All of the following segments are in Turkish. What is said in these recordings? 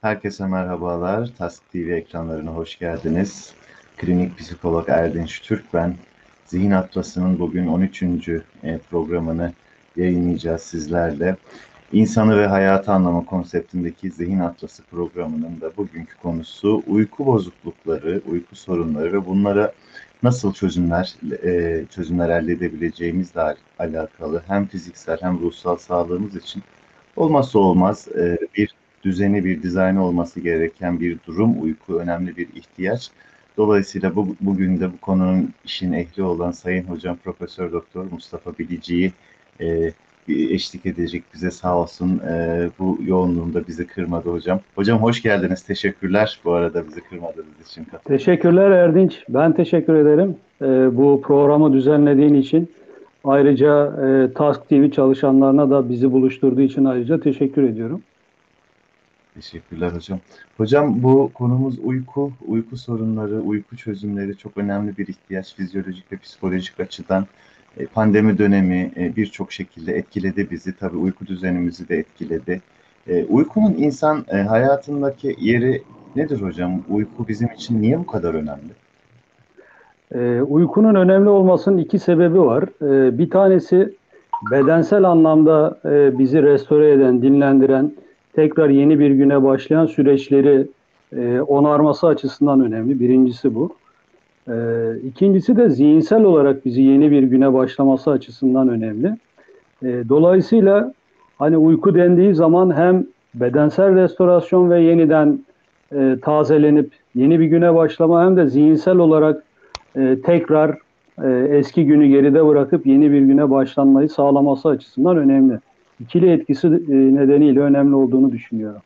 Herkese merhabalar. Task TV ekranlarına hoş geldiniz. Klinik psikolog Erdinç Türk ben. Zihin Atlası'nın bugün 13. programını yayınlayacağız sizlerle. İnsanı ve hayatı anlama konseptindeki Zihin Atlası programının da bugünkü konusu uyku bozuklukları, uyku sorunları ve bunlara nasıl çözümler elde edebileceğimizle alakalı hem fiziksel hem ruhsal sağlığımız için olmazsa olmaz bir düzeni, bir dizaynı olması gereken bir durum. Uyku önemli bir ihtiyaç. Dolayısıyla bugün de bu konunun işin ehli olan Sayın Hocam Profesör Doktor Mustafa Bilici'yi e, eşlik edecek bize sağ olsun. Bu yoğunluğunda bizi kırmadı hocam. Hocam hoş geldiniz. Teşekkürler bu arada bizi kırmadığınız için, katıldığınız için. Teşekkürler Erdinç. Ben teşekkür ederim bu programı düzenlediğin için. Ayrıca Task TV çalışanlarına da bizi buluşturduğu için ayrıca teşekkür ediyorum. Teşekkürler hocam. Hocam bu konumuz uyku, uyku sorunları, uyku çözümleri çok önemli bir ihtiyaç fizyolojik ve psikolojik açıdan. Pandemi dönemi birçok şekilde etkiledi bizi. Tabii uyku düzenimizi de etkiledi. Uykunun insan hayatındaki yeri nedir hocam? Uyku bizim için niye bu kadar önemli? Uykunun önemli olmasının iki sebebi var. Bir tanesi bedensel anlamda bizi restore eden, dinlendiren, tekrar yeni bir güne başlayan süreçleri onarması açısından önemli. Birincisi bu. İkincisi de zihinsel olarak bizi yeni bir güne başlaması açısından önemli. Dolayısıyla hani uyku dendiği zaman hem bedensel restorasyon ve yeniden tazelenip yeni bir güne başlama hem de zihinsel olarak tekrar eski günü geride bırakıp yeni bir güne başlanmayı sağlaması açısından önemli. İkili etkisi nedeniyle önemli olduğunu düşünüyorum.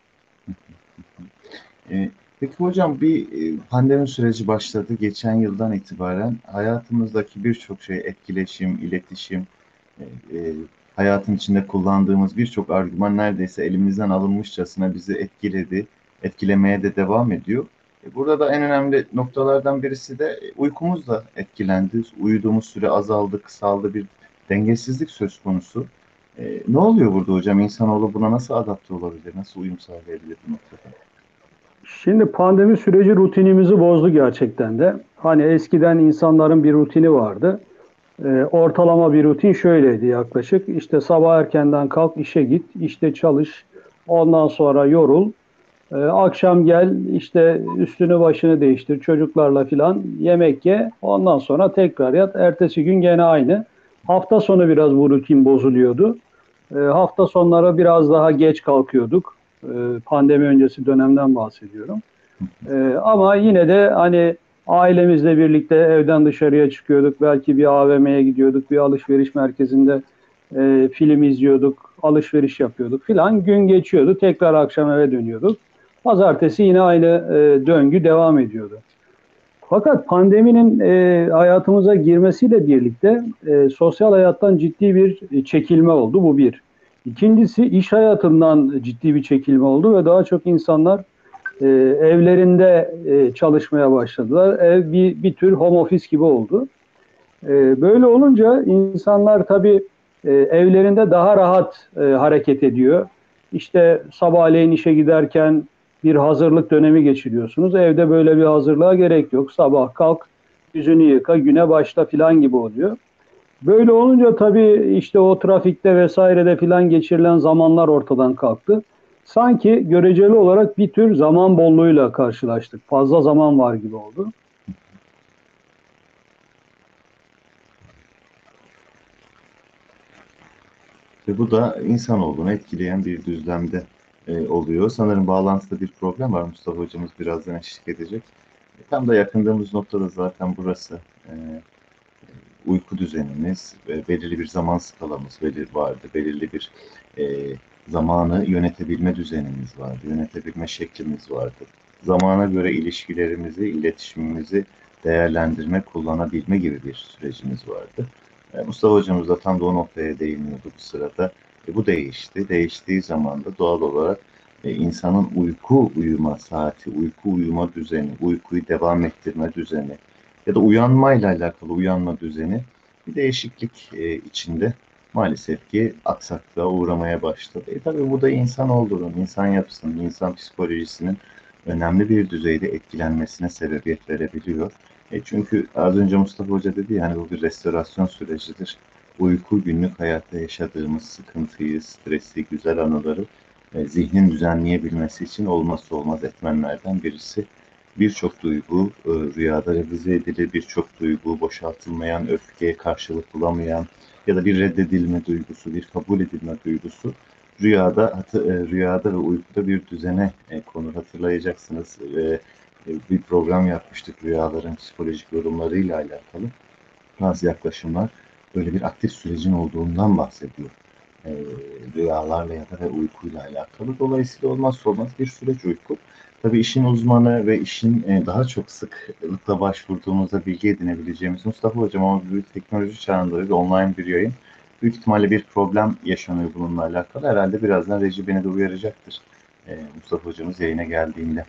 Peki hocam pandemi süreci başladı. Geçen yıldan itibaren hayatımızdaki birçok şey, etkileşim, iletişim, e, e, hayatın içinde kullandığımız birçok argüman neredeyse elimizden alınmışçasına bizi etkiledi. Etkilemeye de devam ediyor. Burada da en önemli noktalardan birisi de uykumuz da etkilendi. Uyuduğumuz süre azaldı, kısaldı, bir dengesizlik söz konusu. Ne oluyor burada hocam? İnsanoğlu buna nasıl adapte olabilir? Nasıl uyum sağlayabilir bu noktada? Şimdi pandemi süreci rutinimizi bozdu gerçekten de. Hani eskiden insanların bir rutini vardı. Ortalama bir rutin şöyleydi yaklaşık. İşte sabah erkenden kalk, işe git, işte çalış, ondan sonra yorul. Akşam gel, işte üstünü başını değiştir, çocuklarla filan yemek ye. Ondan sonra tekrar yat. Ertesi gün gene aynı. Hafta sonu biraz bu rutin bozuluyordu. Hafta sonları biraz daha geç kalkıyorduk. Pandemi öncesi dönemden bahsediyorum. Ama yine de hani ailemizle birlikte evden dışarıya çıkıyorduk. Belki bir AVM'ye gidiyorduk, bir alışveriş merkezinde film izliyorduk, alışveriş yapıyorduk filan. Gün geçiyordu, tekrar akşam eve dönüyorduk. Pazartesi yine aynı döngü devam ediyordu. Fakat pandeminin hayatımıza girmesiyle birlikte sosyal hayattan ciddi bir çekilme oldu. Bu bir. İkincisi iş hayatından ciddi bir çekilme oldu ve daha çok insanlar evlerinde çalışmaya başladılar. Ev bir tür home office gibi oldu. Böyle olunca insanlar tabii evlerinde daha rahat hareket ediyor. İşte sabahleyin işe giderken bir hazırlık dönemi geçiriyorsunuz. Evde böyle bir hazırlığa gerek yok. Sabah kalk, yüzünü yıka, güne başla filan gibi oluyor. Böyle olunca tabii işte o trafikte vesairede filan geçirilen zamanlar ortadan kalktı. Sanki göreceli olarak bir tür zaman bolluğuyla karşılaştık. Fazla zaman var gibi oldu. Ve bu da insanoğlunu etkileyen bir düzlemde oluyor. Sanırım bağlantıda bir problem var. Mustafa hocamız birazdan eşlik edecek. Tam da yakındığımız noktada zaten burası. Uyku düzenimiz ve belirli bir zaman skalamız vardı. Belirli bir zamanı yönetebilme düzenimiz vardı. Yönetebilme şeklimiz vardı. Zamana göre ilişkilerimizi, iletişimimizi değerlendirme, kullanabilme gibi bir sürecimiz vardı. Mustafa hocamız da tam da o noktaya değiniyordu bu sırada. Bu değişti. Değiştiği zaman da doğal olarak insanın uyku uyuma saati, uyku uyuma düzeni, uykuyu devam ettirme düzeni ya da uyanmayla alakalı uyanma düzeni bir değişiklik içinde. maalesef ki aksaklığa uğramaya başladı. Tabii bu da insan olduğunun, insan yapısının, insan psikolojisinin önemli bir düzeyde etkilenmesine sebebiyet verebiliyor. Çünkü az önce Mustafa Hoca dedi ya, hani bu bir restorasyon sürecidir. Uyku günlük hayatta yaşadığımız sıkıntıyı, stresi, güzel anıları zihnin düzenleyebilmesi için olmazsa olmaz etmenlerden birisi. Birçok duygu rüyada revize edilir, birçok duygu boşaltılmayan, öfkeye karşılık bulamayan ya da bir reddedilme duygusu, bir kabul edilme duygusu rüyada ve uykuda bir düzene konur. Hatırlayacaksınız, bir program yapmıştık rüyaların psikolojik yorumlarıyla alakalı. Bazı yaklaşımlar böyle bir aktif sürecin olduğundan bahsediyor. Rüyalarla ya da ve uykuyla alakalı. Dolayısıyla olmazsa olmaz bir süreç uyku. Tabii işin uzmanı ve işin daha çok sıklıkla başvurduğumuzda bilgi edinebileceğimiz Mustafa Hocam, ama bir teknoloji çağında ve online bir yayın. Büyük ihtimalle bir problem yaşanıyor bununla alakalı. Herhalde birazdan reji beni de uyaracaktır. Mustafa Hocamız yayına geldiğinde.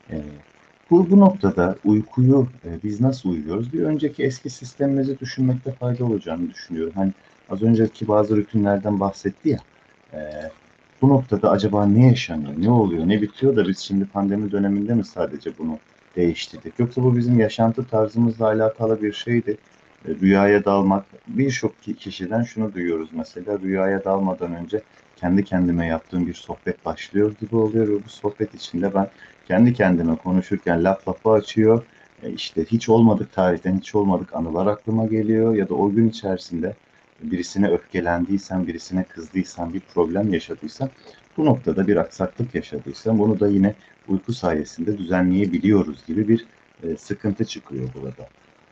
Bu noktada uykuyu biz nasıl uyuyoruz? Bir önceki eski sistemimizi düşünmekte fayda olacağını düşünüyorum. Hani az önceki bazı rutinlerden bahsetti ya. Bu noktada acaba ne yaşanıyor, ne oluyor, ne bitiyor da biz şimdi pandemi döneminde mi sadece bunu değiştirdik? Yoksa bu bizim yaşantı tarzımızla alakalı bir şeydi. Rüyaya dalmak, birçok kişiden şunu duyuyoruz mesela, rüyaya dalmadan önce kendi kendime yaptığım bir sohbet başlıyor gibi oluyor ve bu sohbet içinde ben kendi kendime konuşurken lafı açıyor. İşte hiç olmadık tarihten hiç olmadık anılar aklıma geliyor ya da o gün içerisinde birisine öfkelendiysem, birisine kızdıysam, bir problem yaşadıysam, bu noktada bir aksaklık yaşadıysam bunu da yine uyku sayesinde düzenleyebiliyoruz gibi bir sıkıntı çıkıyor burada.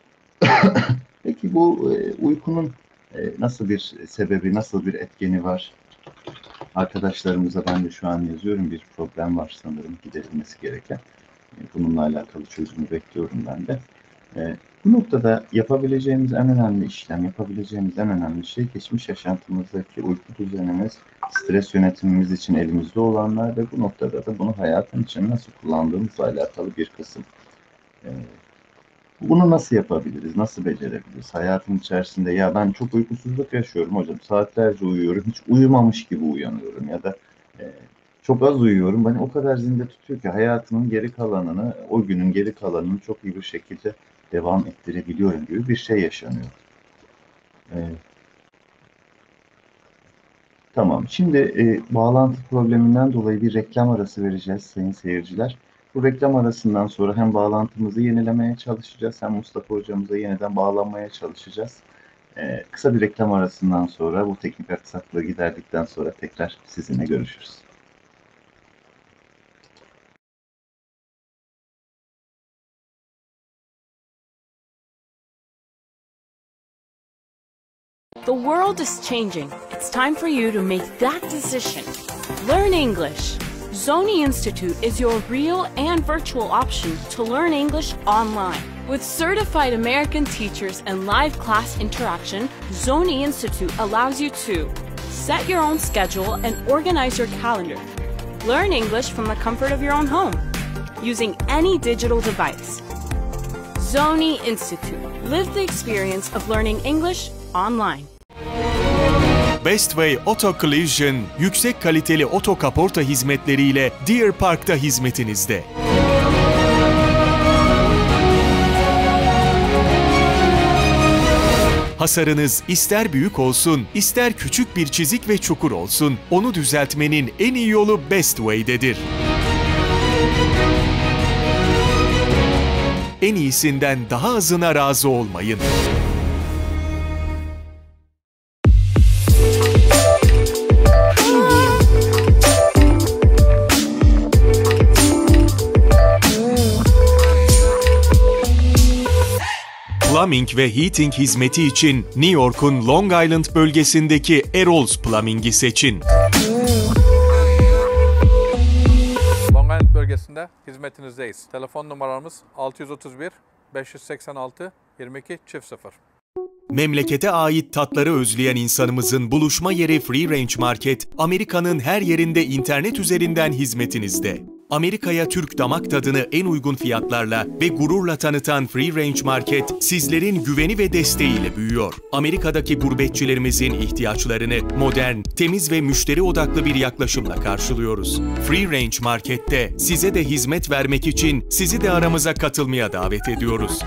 Peki bu uykunun nasıl bir sebebi, nasıl bir etkeni var? Arkadaşlarımıza ben de şu an yazıyorum, bir problem var sanırım giderilmesi gereken. Bununla alakalı çözümü bekliyorum ben de. Bu noktada yapabileceğimiz en önemli işlem, yapabileceğimiz en önemli şey geçmiş yaşantımızdaki uyku düzenimiz, stres yönetimimiz için elimizde olanlar ve bu noktada da bunu hayatın için nasıl kullandığımızla alakalı bir kısım. Bunu nasıl yapabiliriz, nasıl becerebiliriz? Hayatın içerisinde ya ben çok uykusuzluk yaşıyorum hocam, saatlerce uyuyorum, hiç uyumamış gibi uyanıyorum ya da çok az uyuyorum. Beni o kadar zinde tutuyor ki hayatımın geri kalanını, o günün geri kalanını çok iyi bir şekilde devam ettirebiliyorum gibi bir şey yaşanıyor. Tamam. Şimdi bağlantı probleminden dolayı bir reklam arası vereceğiz sayın seyirciler. Bu reklam arasından sonra hem bağlantımızı yenilemeye çalışacağız hem Mustafa hocamıza yeniden bağlanmaya çalışacağız. Kısa bir reklam arasından sonra bu teknik aksaklığı giderdikten sonra tekrar sizinle görüşürüz. The world is changing. It's time for you to make that decision. Learn English. Zoni Institute is your real and virtual option to learn English online. With certified American teachers and live class interaction, Zoni Institute allows you to set your own schedule and organize your calendar. Learn English from the comfort of your own home, using any digital device. Zoni Institute. Live the experience of learning English online. Bestway Auto Collision, yüksek kaliteli oto kaporta hizmetleriyle Deer Park'ta hizmetinizde. Hasarınız ister büyük olsun, ister küçük bir çizik ve çukur olsun, onu düzeltmenin en iyi yolu Bestway'dedir. En iyisinden daha azına razı olmayın. Plumbing ve heating hizmeti için New York'un Long Island bölgesindeki Erol's Plumbing'i seçin. Long Island bölgesinde hizmetinizdeyiz. Telefon numaramız 631 586 22 0. Memlekete ait tatları özleyen insanımızın buluşma yeri Free Range Market, Amerika'nın her yerinde internet üzerinden hizmetinizde. Amerika'ya Türk damak tadını en uygun fiyatlarla ve gururla tanıtan Free Range Market, sizlerin güveni ve desteğiyle büyüyor. Amerika'daki gurbetçilerimizin ihtiyaçlarını modern, temiz ve müşteri odaklı bir yaklaşımla karşılıyoruz. Free Range Market'te size de hizmet vermek için sizi de aramıza katılmaya davet ediyoruz.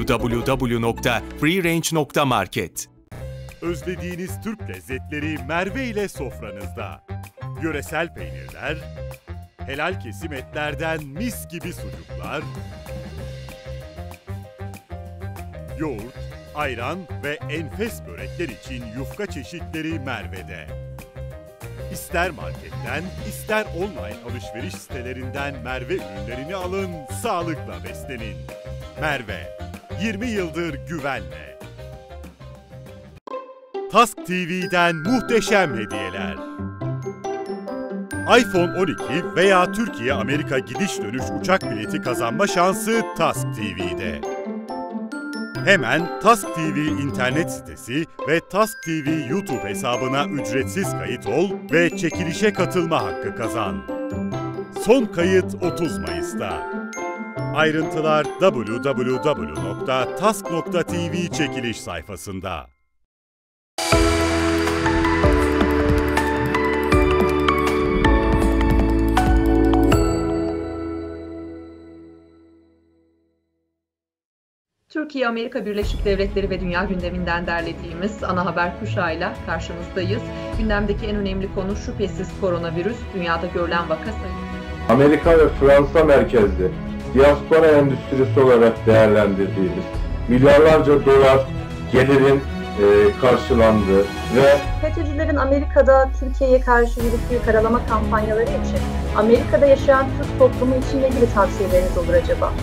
www.freerange.market. Özlediğiniz Türk lezzetleri Merve ile sofranızda. Yöresel peynirler, helal kesim etlerden mis gibi sucuklar, yoğurt, ayran ve enfes börekler için yufka çeşitleri Merve'de. İster marketten, ister online alışveriş sitelerinden Merve ürünlerini alın, sağlıkla beslenin. Merve, 20 yıldır güvenle. Task TV'den muhteşem hediyeler. iPhone 12 veya Türkiye-Amerika gidiş dönüş uçak bileti kazanma şansı Task TV'de. Hemen Task TV internet sitesi ve Task TV YouTube hesabına ücretsiz kayıt ol ve çekilişe katılma hakkı kazan. Son kayıt 30 Mayıs'ta. Ayrıntılar www.task.tv çekiliş sayfasında. Türkiye, Amerika Birleşik Devletleri ve dünya gündeminden derlediğimiz ana haber kuşağıyla karşınızdayız. Gündemdeki en önemli konu şüphesiz koronavirüs. Dünyada görülen vaka sayısı. Amerika ve Fransa merkezli diaspora endüstrisi olarak değerlendirdiğimiz milyarlarca dolar gelirin karşılandığı ve FETÖ'cülerin Amerika'da Türkiye'ye karşı yürüttüğü karalama kampanyaları için Amerika'da yaşayan Türk toplumu için ne gibi tavsiyeleriniz olur acaba?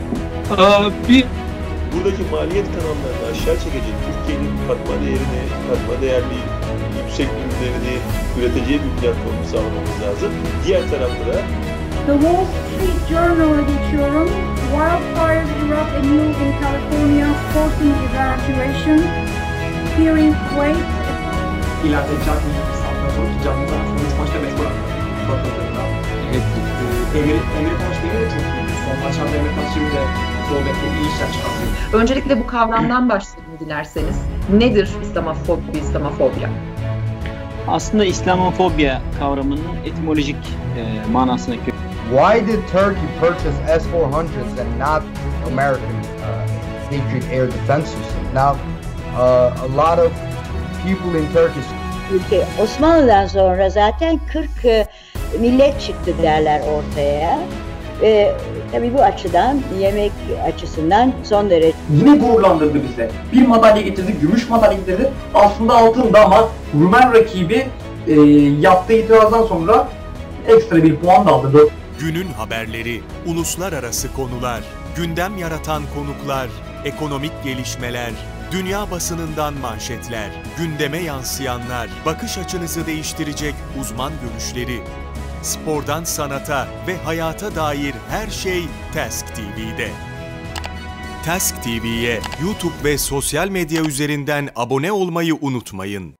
Buradaki maliyet kanallarını aşağı çekecek, Türkiye'nin katma değerini, katma değerli yüksek ürünlerini üreteceği bir platformu sağlamamız lazım. Diğer tarafta The Wall Street Journal ediyorum. Wildfires erupt anew in California, forcing evacuation. Here in Kuwait. ileride canlı insanlar olur ki canlılar sonuç maçta meşgul bakıldığında. Emir Koçbey'e de çok iyi. Son maçlarda Emir Koçbey'e de iyi işler çıkartıyor. Öncelikle bu kavramdan başlayalım dilerseniz. Nedir İslamofobi, İslamofobya? Aslında İslamofobya kavramının etimolojik manasına kötü. Why did Turkey purchase S-400s and not American Patriot air defense system? Now, a lot of people in Turkey. Ülke Osmanlı'dan sonra zaten 40 millet çıktı derler ortaya. Tabii bu açıdan, yemek açısından son derece. Yine gururlandırdı bize. Bir madalya getirdi, gümüş madalya getirdi. Aslında altında ama Rumen rakibi yaptığı itirazdan sonra ekstra bir puan da aldı. Günün haberleri, uluslararası konular, gündem yaratan konuklar, ekonomik gelişmeler, dünya basınından manşetler, gündeme yansıyanlar, bakış açınızı değiştirecek uzman görüşleri, spordan sanata ve hayata dair her şey Task TV'de. Task TV'ye YouTube ve sosyal medya üzerinden abone olmayı unutmayın.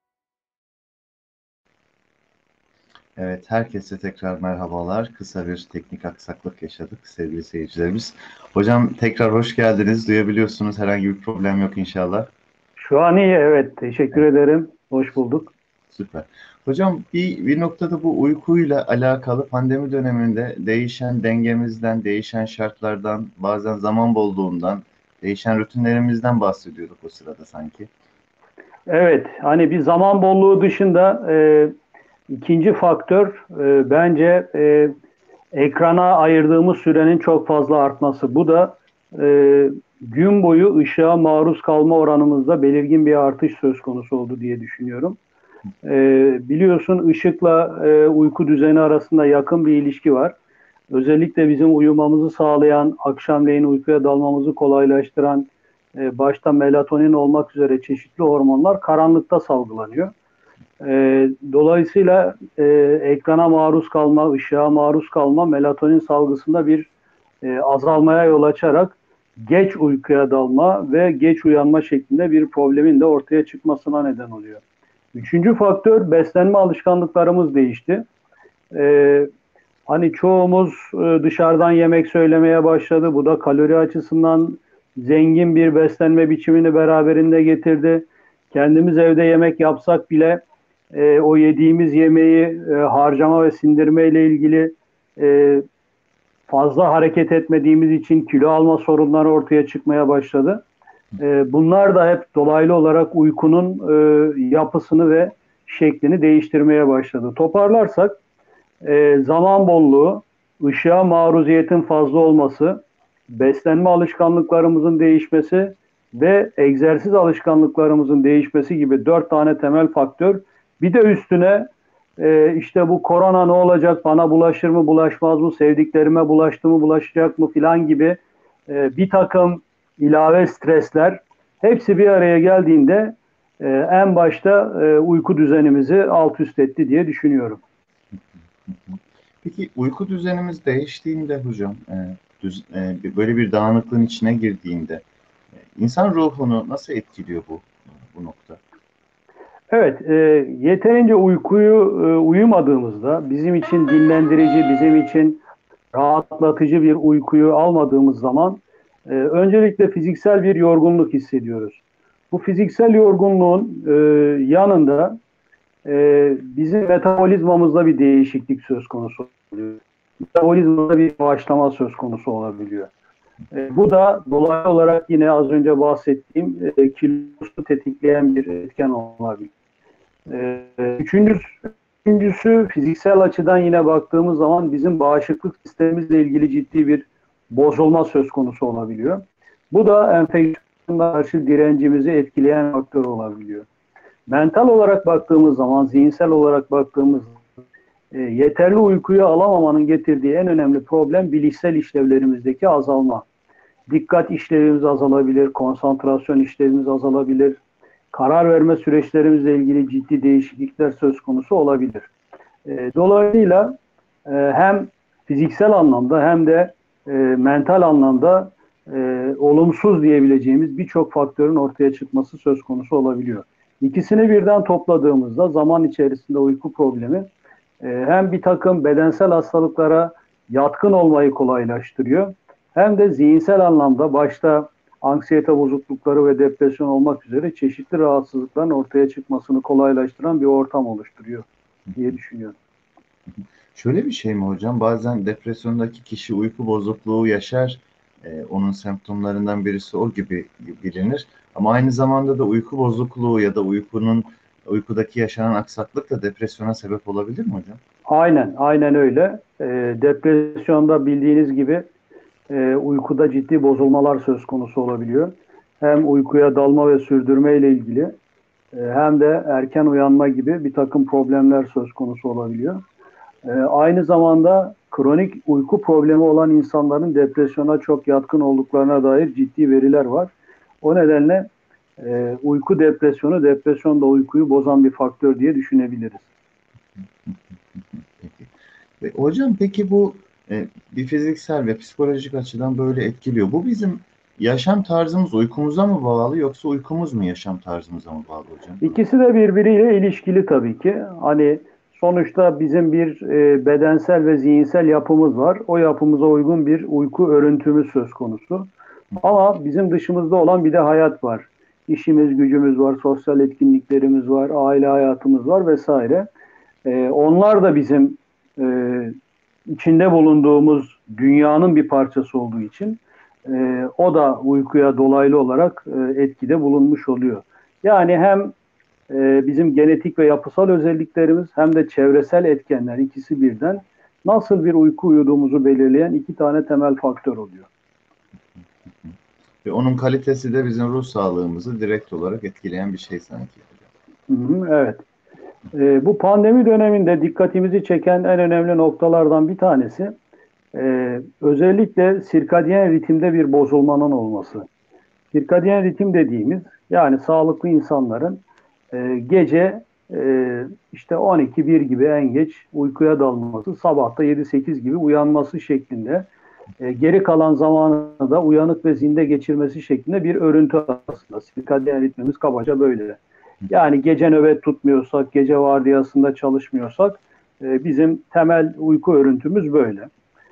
Evet, herkese tekrar merhabalar. Kısa bir teknik aksaklık yaşadık sevgili seyircilerimiz. Hocam tekrar hoş geldiniz. Duyabiliyorsunuz. Herhangi bir problem yok inşallah. Şu an iyi, evet. Teşekkür ederim. Hoş bulduk. Süper. Hocam bir noktada bu uykuyla alakalı pandemi döneminde değişen dengemizden, değişen şartlardan, bazen zaman bolluğundan, değişen rutinlerimizden bahsediyorduk o sırada sanki. Evet, hani bir zaman bolluğu dışında ikinci faktör bence ekrana ayırdığımız sürenin çok fazla artması. Bu da gün boyu ışığa maruz kalma oranımızda belirgin bir artış söz konusu oldu diye düşünüyorum. Biliyorsun ışıkla uyku düzeni arasında yakın bir ilişki var. Özellikle bizim uyumamızı sağlayan, akşamleyin uykuya dalmamızı kolaylaştıran başta melatonin olmak üzere çeşitli hormonlar karanlıkta salgılanıyor. Dolayısıyla ekrana maruz kalma, ışığa maruz kalma melatonin salgısında bir azalmaya yol açarak geç uykuya dalma ve geç uyanma şeklinde bir problemin de ortaya çıkmasına neden oluyor. Üçüncü faktör beslenme alışkanlıklarımız değişti. Hani çoğumuz dışarıdan yemek söylemeye başladı. Bu da kalori açısından zengin bir beslenme biçimini beraberinde getirdi. Kendimiz evde yemek yapsak bile o yediğimiz yemeği harcama ve sindirme ile ilgili fazla hareket etmediğimiz için kilo alma sorunları ortaya çıkmaya başladı. Bunlar da hep dolaylı olarak uykunun yapısını ve şeklini değiştirmeye başladı. Toparlarsak zaman bolluğu, ışığa maruziyetin fazla olması, beslenme alışkanlıklarımızın değişmesi ve egzersiz alışkanlıklarımızın değişmesi gibi 4 tane temel faktör. Bir de üstüne işte bu korona ne olacak, bana bulaşır mı, bulaşmaz mı, sevdiklerime bulaştı mı, bulaşacak mı filan gibi bir takım ilave stresler hepsi bir araya geldiğinde en başta uyku düzenimizi alt üst etti diye düşünüyorum. Peki uyku düzenimiz değiştiğinde hocam, böyle bir dağınıklığın içine girdiğinde insan ruhunu nasıl etkiliyor bu nokta? Evet, yeterince uyumadığımızda, bizim için dinlendirici, bizim için rahatlatıcı bir uykuyu almadığımız zaman öncelikle fiziksel bir yorgunluk hissediyoruz. Bu fiziksel yorgunluğun yanında bizim metabolizmamızda bir değişiklik söz konusu oluyor. Metabolizmada bir yavaşlama söz konusu olabiliyor. Bu da dolaylı olarak yine az önce bahsettiğim kilosu tetikleyen bir etken olabilir. Üçüncüsü fiziksel açıdan yine baktığımız zaman bizim bağışıklık sistemimizle ilgili ciddi bir bozulma söz konusu olabiliyor. Bu da enfeksiyona karşı direncimizi etkileyen faktör olabiliyor. Mental olarak baktığımız zaman, zihinsel olarak baktığımız zaman yeterli uykuyu alamamanın getirdiği en önemli problem bilişsel işlevlerimizdeki azalma. Dikkat işlevimiz azalabilir, konsantrasyon işlevimiz azalabilir, karar verme süreçlerimizle ilgili ciddi değişiklikler söz konusu olabilir. Dolayısıyla hem fiziksel anlamda hem de mental anlamda olumsuz diyebileceğimiz birçok faktörün ortaya çıkması söz konusu olabiliyor. İkisini birden topladığımızda zaman içerisinde uyku problemi hem bir takım bedensel hastalıklara yatkın olmayı kolaylaştırıyor, hem de zihinsel anlamda başta anksiyete bozuklukları ve depresyon olmak üzere çeşitli rahatsızlıkların ortaya çıkmasını kolaylaştıran bir ortam oluşturuyor diye düşünüyorum. Şöyle bir şey mi hocam? Bazen depresyondaki kişi uyku bozukluğu yaşar. Onun semptomlarından birisi o gibi bilinir. Ama aynı zamanda da uyku bozukluğu ya da uykudaki yaşanan aksaklık da depresyona sebep olabilir mi hocam? Aynen öyle. Depresyonda bildiğiniz gibi uykuda ciddi bozulmalar söz konusu olabiliyor. Hem uykuya dalma ve sürdürme ile ilgili hem de erken uyanma gibi bir takım problemler söz konusu olabiliyor. Aynı zamanda kronik uyku problemi olan insanların depresyona çok yatkın olduklarına dair ciddi veriler var. O nedenle uyku depresyonu, depresyon da uykuyu bozan bir faktör diye düşünebiliriz. Hocam peki bu bir fiziksel ve psikolojik açıdan böyle etkiliyor. Bu bizim yaşam tarzımız uykumuza mı bağlı yoksa uykumuz mu yaşam tarzımıza mı bağlı hocam? İkisi de birbiriyle ilişkili tabii ki. Hani sonuçta bizim bir bedensel ve zihinsel yapımız var. O yapımıza uygun bir uyku örüntümüz söz konusu. Ama bizim dışımızda olan bir de hayat var. İşimiz, gücümüz var, sosyal etkinliklerimiz var, aile hayatımız var vesaire. Onlar da bizim içinde bulunduğumuz dünyanın bir parçası olduğu için o da uykuya dolaylı olarak etkide bulunmuş oluyor. Yani hem bizim genetik ve yapısal özelliklerimiz hem de çevresel etkenler ikisi birden nasıl bir uyku uyuduğumuzu belirleyen iki tane temel faktör oluyor. Ve onun kalitesi de bizim ruh sağlığımızı direkt olarak etkileyen bir şey sanki. Evet. Bu pandemi döneminde dikkatimizi çeken en önemli noktalardan bir tanesi özellikle sirkadiyen ritimde bir bozulmanın olması. Sirkadiyen ritim dediğimiz yani sağlıklı insanların gece işte 12-1 gibi en geç uykuya dalması, sabah da 7-8 gibi uyanması şeklinde geri kalan zamanı da uyanık ve zinde geçirmesi şeklinde bir örüntü aslında. Sirkadiyen ritmimiz kabaca böyle. Yani gece nöbet tutmuyorsak, gece vardiyasında çalışmıyorsak bizim temel uyku örüntümüz böyle.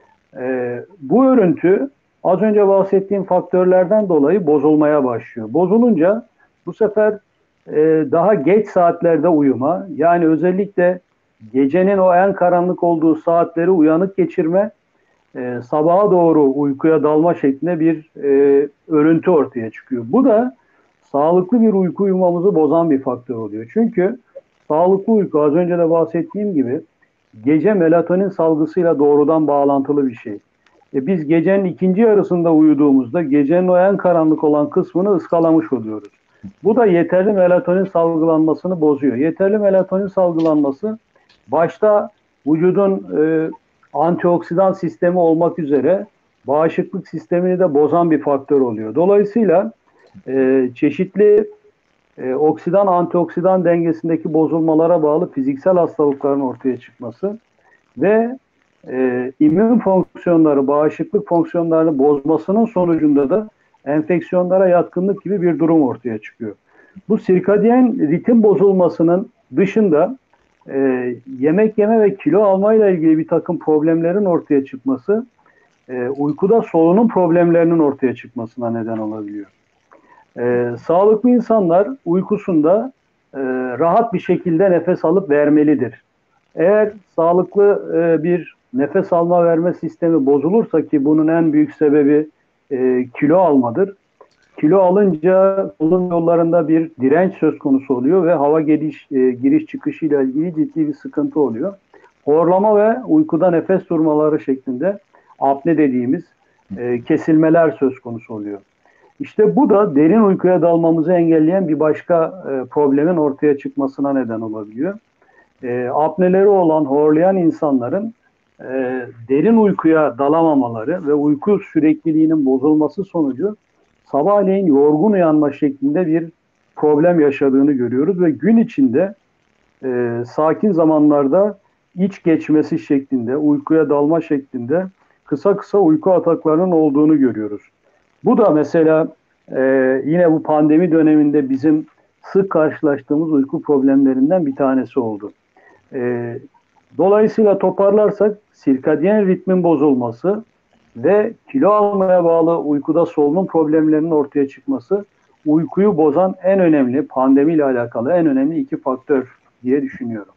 Bu örüntü az önce bahsettiğim faktörlerden dolayı bozulmaya başlıyor. Bozulunca bu sefer daha geç saatlerde uyuma, yani özellikle gecenin o en karanlık olduğu saatleri uyanık geçirme, sabaha doğru uykuya dalma şeklinde bir örüntü ortaya çıkıyor. Bu da sağlıklı bir uyku uyumamızı bozan bir faktör oluyor. Çünkü sağlıklı uyku, az önce de bahsettiğim gibi, gece melatonin salgısıyla doğrudan bağlantılı bir şey. Biz gecenin ikinci yarısında uyuduğumuzda gecenin o en karanlık olan kısmını ıskalamış oluyoruz. Bu da yeterli melatonin salgılanmasını bozuyor. Yeterli melatonin salgılanması başta vücudun antioksidan sistemi olmak üzere bağışıklık sistemini de bozan bir faktör oluyor. Dolayısıyla çeşitli oksidan antioksidan dengesindeki bozulmalara bağlı fiziksel hastalıkların ortaya çıkması ve immün fonksiyonları, bağışıklık fonksiyonlarını bozmasının sonucunda da enfeksiyonlara yatkınlık gibi bir durum ortaya çıkıyor. Bu sirkadiyen ritim bozulmasının dışında yemek yeme ve kilo almayla ilgili bir takım problemlerin ortaya çıkması, uykuda solunum problemlerinin ortaya çıkmasına neden olabiliyor. Sağlıklı insanlar uykusunda rahat bir şekilde nefes alıp vermelidir. Eğer sağlıklı bir nefes alma verme sistemi bozulursa, ki bunun en büyük sebebi kilo almadır. Kilo alınca solunum yollarında bir direnç söz konusu oluyor ve hava giriş çıkışıyla ilgili ciddi bir sıkıntı oluyor. Horlama ve uykuda nefes durmaları şeklinde apne dediğimiz kesilmeler söz konusu oluyor. İşte bu da derin uykuya dalmamızı engelleyen bir başka problemin ortaya çıkmasına neden olabiliyor. Apneleri olan, horlayan insanların derin uykuya dalamamaları ve uyku sürekliliğinin bozulması sonucu sabahleyin yorgun uyanma şeklinde bir problem yaşadığını görüyoruz ve gün içinde sakin zamanlarda iç geçmesi şeklinde, uykuya dalma şeklinde kısa kısa uyku ataklarının olduğunu görüyoruz. Bu da mesela yine bu pandemi döneminde bizim sık karşılaştığımız uyku problemlerinden bir tanesi oldu. Dolayısıyla toparlarsak, sirkadiyen ritmin bozulması ve kilo almaya bağlı uykuda solunum problemlerinin ortaya çıkması uykuyu bozan en önemli, pandemiyle alakalı en önemli iki faktör diye düşünüyorum.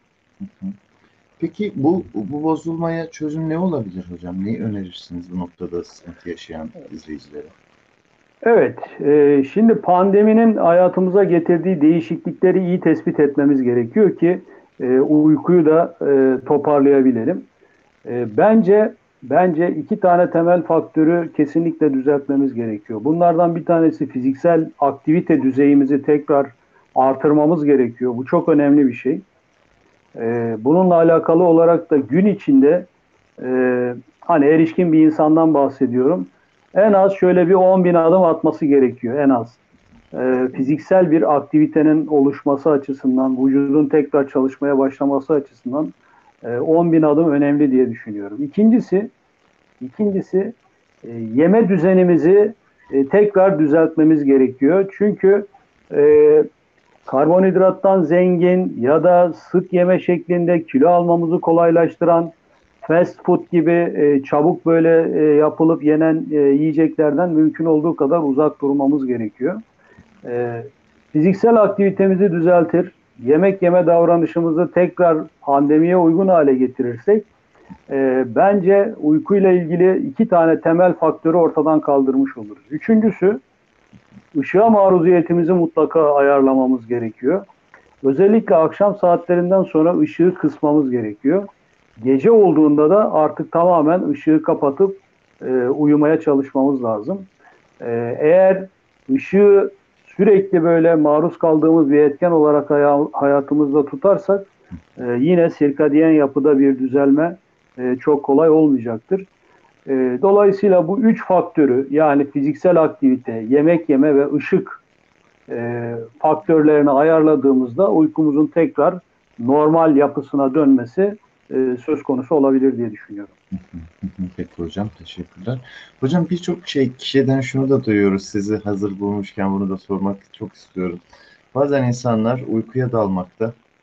Peki bu bozulmaya çözüm ne olabilir hocam? Neyi önerirsiniz bu noktada sıkıntı yaşayan izleyicilere? Evet, şimdi pandeminin hayatımıza getirdiği değişiklikleri iyi tespit etmemiz gerekiyor ki uykuyu da toparlayabilelim. Bence iki tane temel faktörü kesinlikle düzeltmemiz gerekiyor. Bunlardan bir tanesi fiziksel aktivite düzeyimizi tekrar artırmamız gerekiyor. Bu çok önemli bir şey. Bununla alakalı olarak da gün içinde hani erişkin bir insandan bahsediyorum. En az şöyle bir 10.000 adım atması gerekiyor en az. Fiziksel bir aktivitenin oluşması açısından, vücudun tekrar çalışmaya başlaması açısından 10.000 adım önemli diye düşünüyorum. İkincisi yeme düzenimizi tekrar düzeltmemiz gerekiyor. Çünkü karbonhidrattan zengin ya da sık yeme şeklinde kilo almamızı kolaylaştıran fast food gibi çabuk böyle yapılıp yenen yiyeceklerden mümkün olduğu kadar uzak durmamız gerekiyor. Fiziksel aktivitemizi düzeltir, yemek yeme davranışımızı tekrar pandemiye uygun hale getirirsek bence uykuyla ilgili iki tane temel faktörü ortadan kaldırmış oluruz. Üçüncüsü, ışığa maruziyetimizi mutlaka ayarlamamız gerekiyor. Özellikle akşam saatlerinden sonra ışığı kısmamız gerekiyor. Gece olduğunda da artık tamamen ışığı kapatıp uyumaya çalışmamız lazım. Eğer ışığı sürekli böyle maruz kaldığımız bir etken olarak hayatımızda tutarsak yine sirkadiyen yapıda bir düzelme çok kolay olmayacaktır. Dolayısıyla bu üç faktörü, yani fiziksel aktivite, yemek yeme ve ışık faktörlerini ayarladığımızda uykumuzun tekrar normal yapısına dönmesi söz konusu olabilir diye düşünüyorum. Peki hocam, teşekkürler. Hocam birçok kişiden şunu da duyuyoruz, sizi hazır bulmuşken bunu da sormak çok istiyorum. Bazen insanlar uykuya dalmakta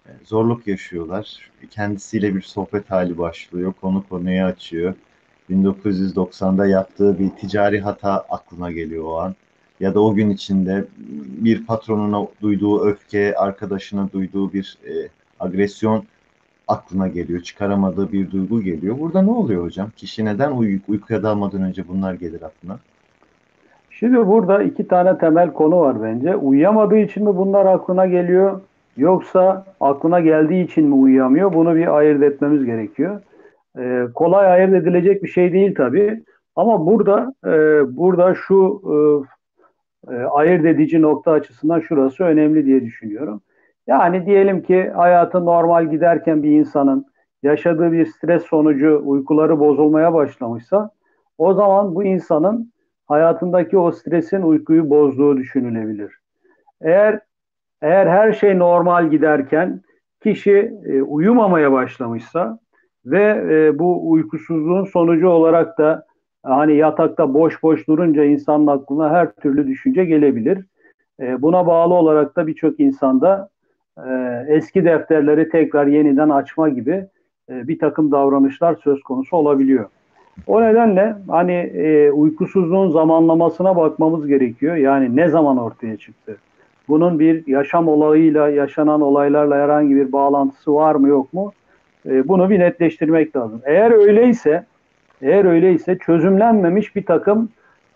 zorluk yaşıyorlar. Kendisiyle bir sohbet hali başlıyor, konu konuyu açıyor. 1990'da yaptığı bir ticari hata aklına geliyor o an. Ya da o gün içinde bir patronuna duyduğu öfke, arkadaşına duyduğu bir agresyon aklına geliyor. Çıkaramadığı bir duygu geliyor. Burada ne oluyor hocam? Kişi neden uykuya dalmadan önce bunlar gelir aklına? Şimdi burada iki tane temel konu var bence. Uyuyamadığı için mi bunlar aklına geliyor? Yoksa aklına geldiği için mi uyuyamıyor? Bunu bir ayırt etmemiz gerekiyor. Kolay ayırt edilecek bir şey değil tabii. Ama burada şu ayırt edici nokta açısından şurası önemli diye düşünüyorum. Yani diyelim ki hayatı normal giderken bir insanın yaşadığı bir stres sonucu uykuları bozulmaya başlamışsa o zaman bu insanın hayatındaki o stresin uykuyu bozduğu düşünülebilir. Eğer her şey normal giderken kişi uyumamaya başlamışsa ve bu uykusuzluğun sonucu olarak da hani yatakta boş boş durunca insanın aklına her türlü düşünce gelebilir. Buna bağlı olarak da birçok insanda eski defterleri tekrar yeniden açma gibi bir takım davranışlar söz konusu olabiliyor. O nedenle hani uykusuzluğun zamanlamasına bakmamız gerekiyor. Yani ne zaman ortaya çıktı? Bunun bir yaşam olayıyla, yaşanan olaylarla herhangi bir bağlantısı var mı yok mu? Bunu bir netleştirmek lazım. Eğer öyleyse çözümlenmemiş bir takım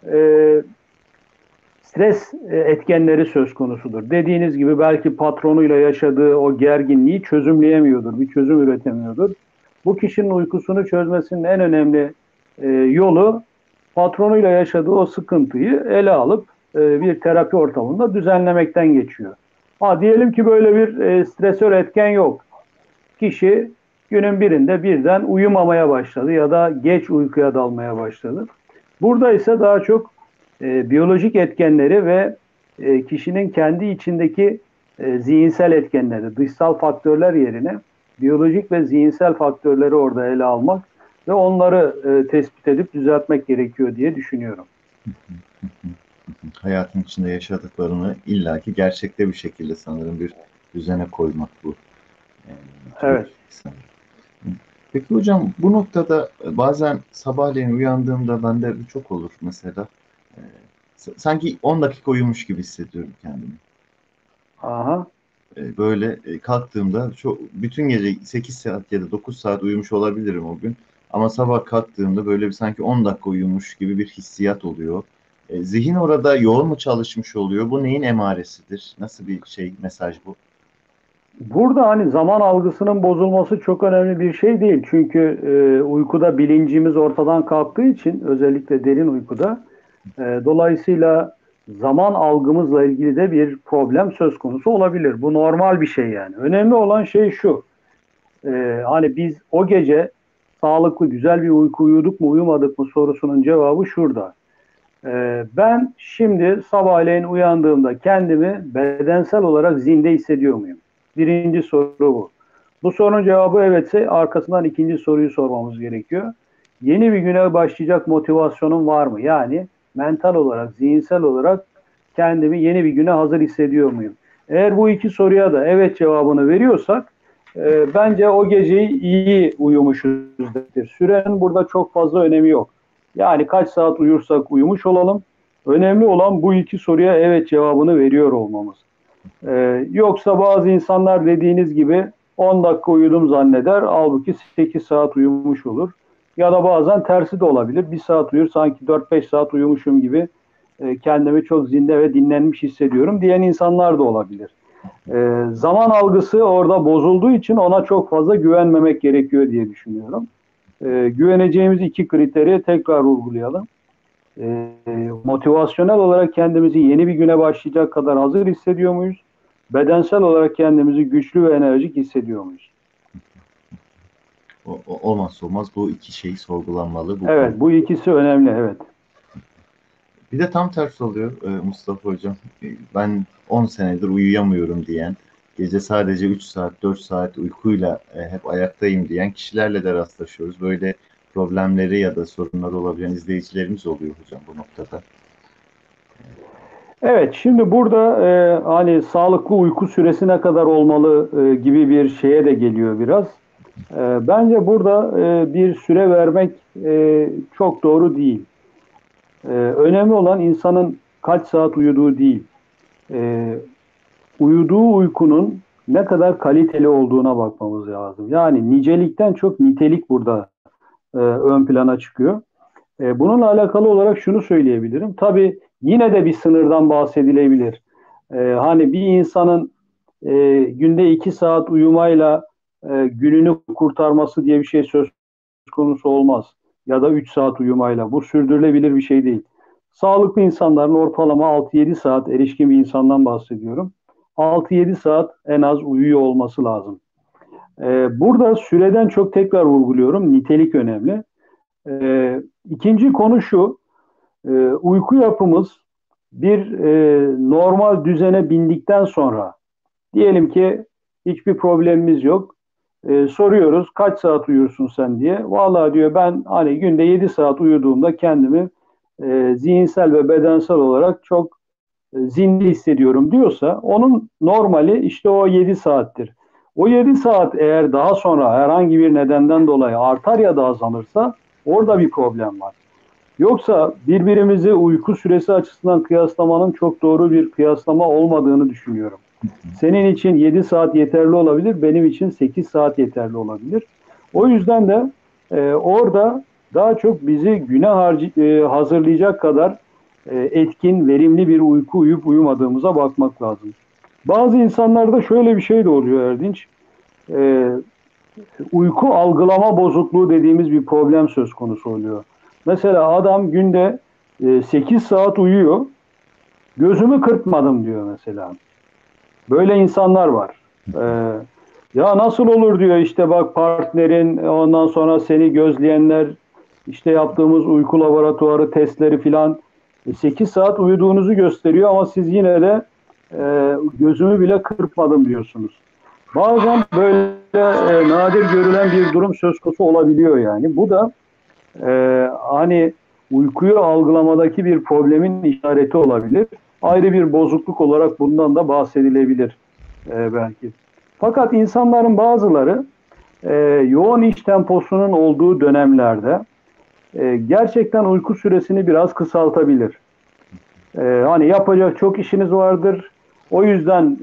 stres etkenleri söz konusudur. Dediğiniz gibi belki patronuyla yaşadığı o gerginliği çözümleyemiyordur, bir çözüm üretemiyordur. Bu kişinin uykusunu çözmesinin en önemli yolu patronuyla yaşadığı o sıkıntıyı ele alıp bir terapi ortamında düzenlemekten geçiyor. Diyelim ki böyle bir stresör etken yok. Kişi günün birinde birden uyumamaya başladı ya da geç uykuya dalmaya başladı. Burada ise daha çok biyolojik etkenleri ve kişinin kendi içindeki zihinsel etkenleri, dışsal faktörler yerine biyolojik ve zihinsel faktörleri orada ele almak ve onları tespit edip düzeltmek gerekiyor diye düşünüyorum. Hayatın içinde yaşadıklarını illaki gerçekte bir şekilde sanırım bir düzene koymak bu. Evet. Peki hocam bu noktada bazen sabahleyin uyandığımda bende bu çok olur mesela. Sanki 10 dakika uyumuş gibi hissediyorum kendimi. Aha. Böyle kalktığımda bütün gece 8 saat ya da 9 saat uyumuş olabilirim o gün. Ama sabah kalktığımda böyle bir sanki 10 dakika uyumuş gibi bir hissiyat oluyor. Zihin orada yoğun mu çalışmış oluyor? Bu neyin emaresidir? Nasıl bir mesaj bu? Burada hani zaman algısının bozulması çok önemli bir şey değil. Çünkü uykuda bilincimiz ortadan kalktığı için özellikle derin uykuda dolayısıyla zaman algımızla ilgili de bir problem söz konusu olabilir. Bu normal bir şey yani. Önemli olan şey şu. Hani biz o gece sağlıklı güzel bir uyku uyuduk mu uyumadık mı sorusunun cevabı şurada. Ben şimdi sabahleyin uyandığımda kendimi bedensel olarak zinde hissediyor muyum? Birinci soru bu. Bu sorunun cevabı evetse arkasından ikinci soruyu sormamız gerekiyor. Yeni bir güne başlayacak motivasyonum var mı? Yani mental olarak, zihinsel olarak kendimi yeni bir güne hazır hissediyor muyum? Eğer bu iki soruya da evet cevabını veriyorsak bence o geceyi iyi uyumuşuzdur. Sürenin burada çok fazla önemi yok. Yani kaç saat uyursak uyumuş olalım. Önemli olan bu iki soruya evet cevabını veriyor olmamız. Yoksa bazı insanlar dediğiniz gibi 10 dakika uyudum zanneder. Halbuki 8 saat uyumuş olur. Ya da bazen tersi de olabilir. 1 saat uyur sanki 4-5 saat uyumuşum gibi kendimi çok zinde ve dinlenmiş hissediyorum diyen insanlar da olabilir. Zaman algısı orada bozulduğu için ona çok fazla güvenmemek gerekiyor diye düşünüyorum. Güveneceğimiz iki kriteri tekrar vurgulayalım. Motivasyonel olarak kendimizi yeni bir güne başlayacak kadar hazır hissediyor muyuz? Bedensel olarak kendimizi güçlü ve enerjik hissediyor muyuz? Olmazsa olmaz bu iki şey sorgulanmalı. Evet, bu ikisi önemli, evet. Bir de tam tersi oluyor Mustafa Hocam. Ben 10 senedir uyuyamıyorum diyen, gece sadece 3 saat, 4 saat uykuyla hep ayaktayım diyen kişilerle de rastlaşıyoruz. Böyle problemleri ya da sorunları olabilen izleyicilerimiz oluyor hocam bu noktada. Evet, şimdi burada hani sağlıklı uyku süresi ne kadar olmalı gibi bir şeye de geliyor biraz. Bence burada bir süre vermek çok doğru değil. Önemli olan insanın kaç saat uyuduğu değil. Uyuduğu uykunun ne kadar kaliteli olduğuna bakmamız lazım. Yani nicelikten çok nitelik burada ön plana çıkıyor. Bununla alakalı olarak şunu söyleyebilirim. Tabii yine de bir sınırdan bahsedilebilir. Hani bir insanın günde 2 saat uyumayla gününü kurtarması diye bir şey söz konusu olmaz. Ya da 3 saat uyumayla. Bu sürdürülebilir bir şey değil. Sağlıklı insanların ortalama 6-7 saat, erişkin bir insandan bahsediyorum, 6-7 saat en az uyuyor olması lazım. Burada süreden çok tekrar vurguluyorum. Nitelik önemli. İkinci konu şu. Uyku yapımız bir normal düzene bindikten sonra, diyelim ki hiçbir problemimiz yok. Soruyoruz kaç saat uyursun sen diye. Vallahi diyor, ben hani günde 7 saat uyuduğumda kendimi zihinsel ve bedensel olarak çok zinde hissediyorum diyorsa, onun normali işte o 7 saattir. O 7 saat eğer daha sonra herhangi bir nedenden dolayı artar ya da azalırsa orada bir problem var. Yoksa birbirimizi uyku süresi açısından kıyaslamanın çok doğru bir kıyaslama olmadığını düşünüyorum. Senin için 7 saat yeterli olabilir, benim için 8 saat yeterli olabilir. O yüzden de orada daha çok bizi güne hazırlayacak kadar etkin, verimli bir uyku uyup uyumadığımıza bakmak lazım. Bazı insanlarda şöyle bir şey de oluyor Erdinç. Uyku algılama bozukluğu dediğimiz bir problem söz konusu oluyor. Mesela adam günde 8 saat uyuyor, gözümü kırpmadım diyor mesela. Böyle insanlar var. Ya nasıl olur diyor, işte bak partnerin, ondan sonra seni gözleyenler, işte yaptığımız uyku laboratuvarı testleri filan 8 saat uyuduğunuzu gösteriyor ama siz yine de gözümü bile kırpmadım diyorsunuz. Bazen böyle nadir görülen bir durum söz konusu olabiliyor yani. Bu da hani uykuyu algılamadaki bir problemin işareti olabilir. Ayrı bir bozukluk olarak bundan da bahsedilebilir belki. Fakat insanların bazıları yoğun iş temposunun olduğu dönemlerde gerçekten uyku süresini biraz kısaltabilir. Hani yapacak çok işiniz vardır. O yüzden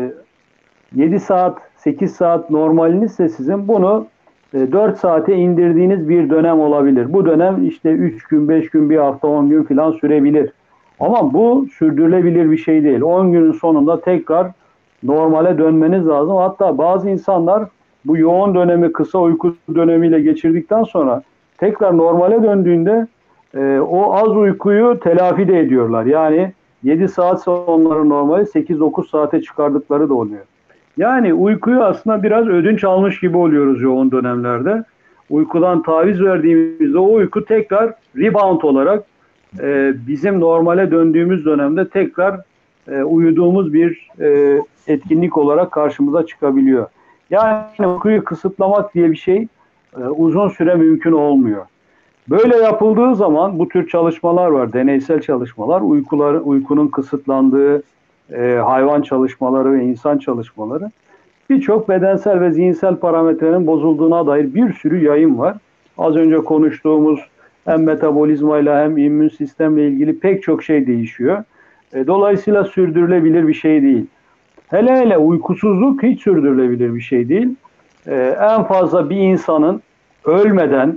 7 saat, 8 saat normalinizse sizin bunu 4 saate indirdiğiniz bir dönem olabilir. Bu dönem işte 3 gün, 5 gün, bir hafta, 10 gün falan sürebilir. Ama bu sürdürülebilir bir şey değil. 10 günün sonunda tekrar normale dönmeniz lazım. Hatta bazı insanlar bu yoğun dönemi kısa uyku dönemiyle geçirdikten sonra tekrar normale döndüğünde o az uykuyu telafi de ediyorlar. Yani 7 saat onların normali 8-9 saate çıkardıkları da oluyor. Yani uykuyu aslında biraz ödünç almış gibi oluyoruz yoğun dönemlerde. Uykudan taviz verdiğimizde o uyku tekrar rebound olarak bizim normale döndüğümüz dönemde tekrar uyuduğumuz bir etkinlik olarak karşımıza çıkabiliyor. Yani uykuyu kısıtlamak diye bir şey uzun süre mümkün olmuyor. Böyle yapıldığı zaman bu tür çalışmalar var, deneysel çalışmalar, uykunun kısıtlandığı hayvan çalışmaları ve insan çalışmaları, birçok bedensel ve zihinsel parametrenin bozulduğuna dair bir sürü yayın var. Az önce konuştuğumuz hem metabolizmayla hem immün sistemle ilgili pek çok şey değişiyor. Dolayısıyla sürdürülebilir bir şey değil. Hele hele uykusuzluk hiç sürdürülebilir bir şey değil. En fazla bir insanın ölmeden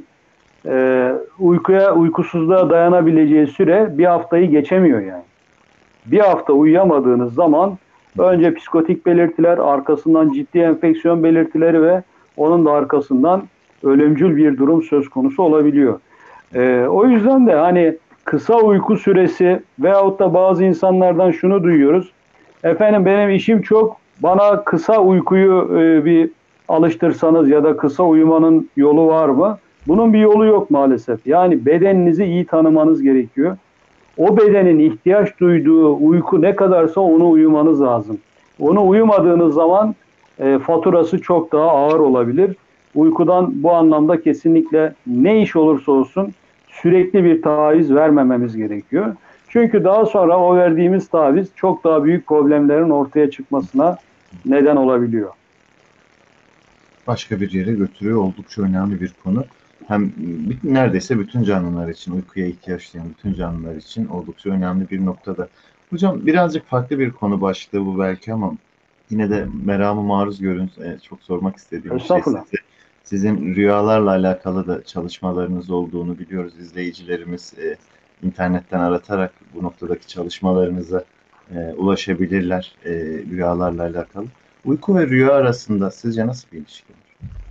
uykusuzluğa dayanabileceği süre bir haftayı geçemiyor yani. Bir hafta uyuyamadığınız zaman önce psikotik belirtiler, arkasından ciddi enfeksiyon belirtileri ve onun da arkasından ölümcül bir durum söz konusu olabiliyor. O yüzden de hani kısa uyku süresi veyahut da bazı insanlardan şunu duyuyoruz. Efendim benim işim çok, bana kısa uykuyu bir alıştırsanız ya da kısa uyumanın yolu var mı? Bunun bir yolu yok maalesef. Yani bedeninizi iyi tanımanız gerekiyor. O bedenin ihtiyaç duyduğu uyku ne kadarsa onu uyumanız lazım. Onu uyumadığınız zaman faturası çok daha ağır olabilir. Uykudan bu anlamda kesinlikle ne iş olursa olsun sürekli bir taviz vermememiz gerekiyor. Çünkü daha sonra o verdiğimiz taviz çok daha büyük problemlerin ortaya çıkmasına neden olabiliyor. Başka bir yere götürüyor. Oldukça önemli bir konu. Hem neredeyse bütün canlılar için, uykuya ihtiyaç duyan bütün canlılar için oldukça önemli bir noktada. Hocam birazcık farklı bir konu başlığı bu belki ama yine de meramı maruz görün. Çok sormak istediğim bir şey size. Sizin rüyalarla alakalı da çalışmalarınız olduğunu biliyoruz. İzleyicilerimiz internetten aratarak bu noktadaki çalışmalarınıza ulaşabilirler rüyalarla alakalı. Uyku ve rüya arasında sizce nasıl bir ilişki var?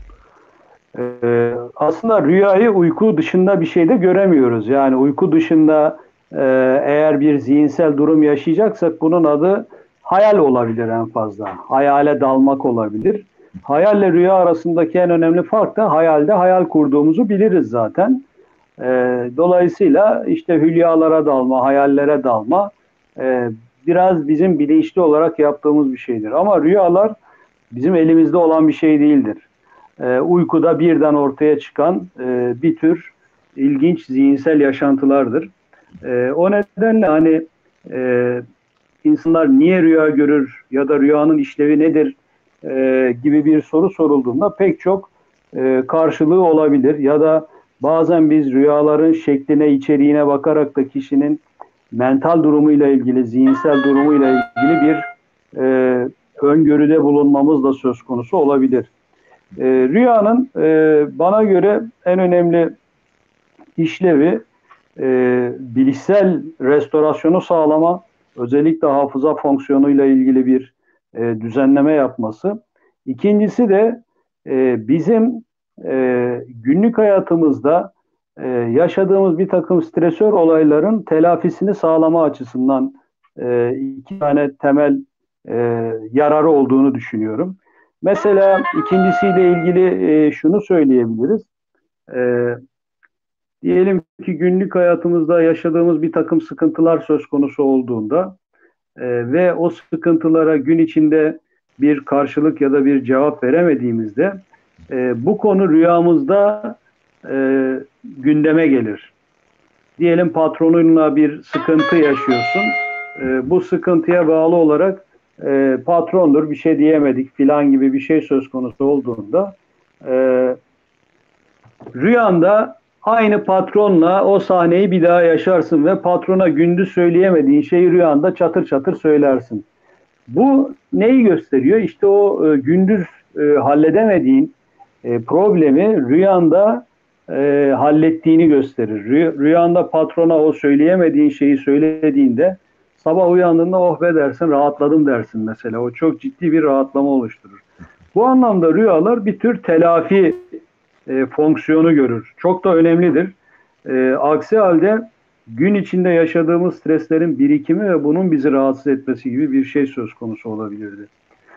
Aslında rüyayı uyku dışında bir şeyde göremiyoruz. Yani uyku dışında eğer bir zihinsel durum yaşayacaksak bunun adı hayal olabilir en fazla. Hayale dalmak olabilir. Hayalle rüya arasındaki en önemli fark da hayalde hayal kurduğumuzu biliriz zaten. Dolayısıyla işte hülyalara dalma, hayallere dalma biraz bizim bilinçli olarak yaptığımız bir şeydir. Ama rüyalar bizim elimizde olan bir şey değildir. Uykuda birden ortaya çıkan bir tür ilginç zihinsel yaşantılardır. O nedenle hani insanlar niye rüya görür ya da rüyanın işlevi nedir gibi bir soru sorulduğunda pek çok karşılığı olabilir. Ya da bazen biz rüyaların şekline, içeriğine bakarak da kişinin mental durumuyla ilgili, zihinsel durumuyla ilgili bir öngörüde bulunmamız da söz konusu olabilir. Rüyanın bana göre en önemli işlevi bilişsel restorasyonu sağlama, özellikle hafıza fonksiyonuyla ilgili bir düzenleme yapması. İkincisi de bizim günlük hayatımızda yaşadığımız bir takım stresör olayların telafisini sağlama açısından iki tane temel yararı olduğunu düşünüyorum. Mesela ikincisiyle ilgili şunu söyleyebiliriz. Diyelim ki günlük hayatımızda yaşadığımız bir takım sıkıntılar söz konusu olduğunda ve o sıkıntılara gün içinde bir karşılık ya da bir cevap veremediğimizde bu konu rüyamızda gündeme gelir. Diyelim patronunla bir sıkıntı yaşıyorsun. Bu sıkıntıya bağlı olarak patrondur, bir şey diyemedik filan gibi bir şey söz konusu olduğunda rüyanda aynı patronla o sahneyi bir daha yaşarsın ve patrona gündüz söyleyemediğin şeyi rüyanda çatır çatır söylersin. Bu neyi gösteriyor? İşte o gündüz halledemediğin problemi rüyanda hallettiğini gösterir. Rüyanda patrona o söyleyemediğin şeyi söylediğinde sabah uyandığında oh be dersin, rahatladım dersin mesela. O çok ciddi bir rahatlama oluşturur. Bu anlamda rüyalar bir tür telafi fonksiyonu görür. Çok da önemlidir. Aksi halde gün içinde yaşadığımız streslerin birikimi ve bunun bizi rahatsız etmesi gibi bir şey söz konusu olabilirdi.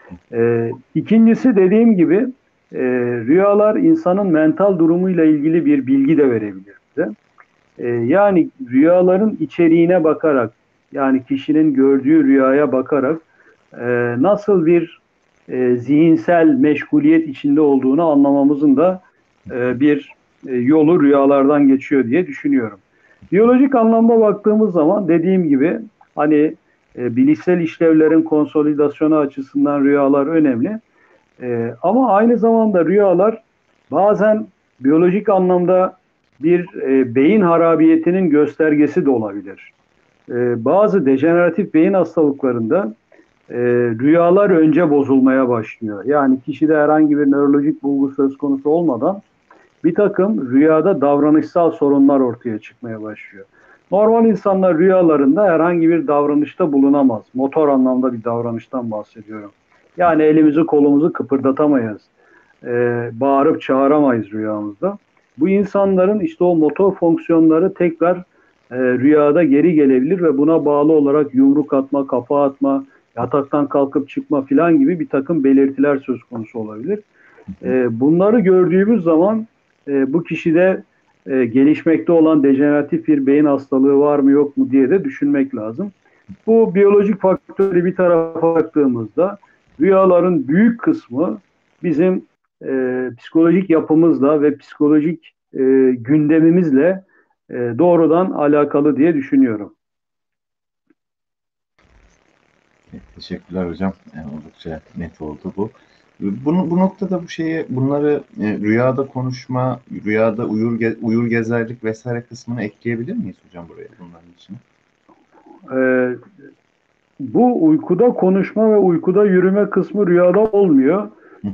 İkincisi dediğim gibi rüyalar insanın mental durumuyla ilgili bir bilgi de verebilir bize. Yani rüyaların içeriğine bakarak, yani kişinin gördüğü rüyaya bakarak nasıl bir zihinsel meşguliyet içinde olduğunu anlamamızın da bir yolu rüyalardan geçiyor diye düşünüyorum. Biyolojik anlamda baktığımız zaman dediğim gibi hani bilişsel işlevlerin konsolidasyonu açısından rüyalar önemli. Ama aynı zamanda rüyalar bazen biyolojik anlamda bir beyin harabiyetinin göstergesi de olabilir. Bazı dejeneratif beyin hastalıklarında rüyalar önce bozulmaya başlıyor. Yani kişide herhangi bir nörolojik bulgu söz konusu olmadan bir takım rüyada davranışsal sorunlar ortaya çıkmaya başlıyor. Normal insanlar rüyalarında herhangi bir davranışta bulunamaz. Motor anlamda bir davranıştan bahsediyorum. Yani elimizi kolumuzu kıpırdatamayız. Bağırıp çağıramayız rüyamızda. Bu insanların işte o motor fonksiyonları tekrar rüyada geri gelebilir ve buna bağlı olarak yumruk atma, kafa atma, yataktan kalkıp çıkma filan gibi bir takım belirtiler söz konusu olabilir. Bunları gördüğümüz zaman bu kişide gelişmekte olan dejeneratif bir beyin hastalığı var mı yok mu diye de düşünmek lazım. Bu biyolojik faktörü bir tarafa baktığımızda rüyaların büyük kısmı bizim psikolojik yapımızla ve psikolojik gündemimizle doğrudan alakalı diye düşünüyorum. Teşekkürler hocam. Oldukça net oldu bu. Bu noktada bunları rüyada konuşma, rüyada uyur gezerlik vesaire kısmını ekleyebilir miyiz hocam buraya bunların için? Bu uykuda konuşma ve uykuda yürüme kısmı rüyada olmuyor.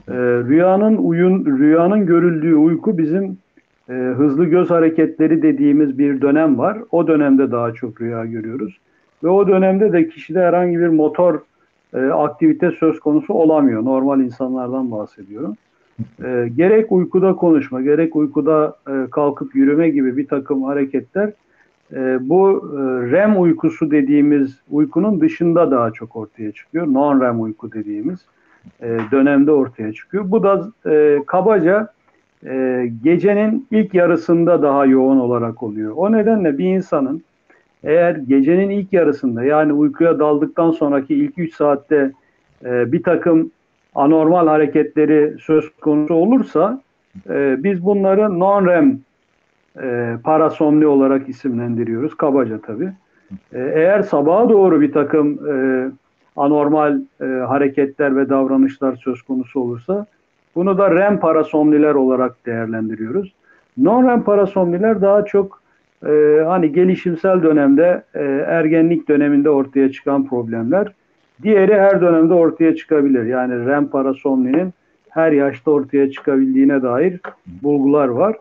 Rüyanın görüldüğü uyku bizim hızlı göz hareketleri dediğimiz bir dönem var. O dönemde daha çok rüya görüyoruz. Ve o dönemde de kişide herhangi bir motor aktivite söz konusu olamıyor. Normal insanlardan bahsediyorum. Gerek uykuda konuşma, gerek uykuda kalkıp yürüme gibi bir takım hareketler bu REM uykusu dediğimiz uykunun dışında daha çok ortaya çıkıyor. Non-REM uyku dediğimiz dönemde ortaya çıkıyor. Bu da kabaca gecenin ilk yarısında daha yoğun olarak oluyor. O nedenle bir insanın eğer gecenin ilk yarısında, yani uykuya daldıktan sonraki ilk 3 saatte bir takım anormal hareketleri söz konusu olursa biz bunları non-REM parasomni olarak isimlendiriyoruz. Kabaca tabii. Eğer sabaha doğru bir takım anormal hareketler ve davranışlar söz konusu olursa bunu da REM parasomniler olarak değerlendiriyoruz. Non-REM parasomniler daha çok hani gelişimsel dönemde, ergenlik döneminde ortaya çıkan problemler. Diğeri her dönemde ortaya çıkabilir. Yani REM parasomninin her yaşta ortaya çıkabildiğine dair bulgular var.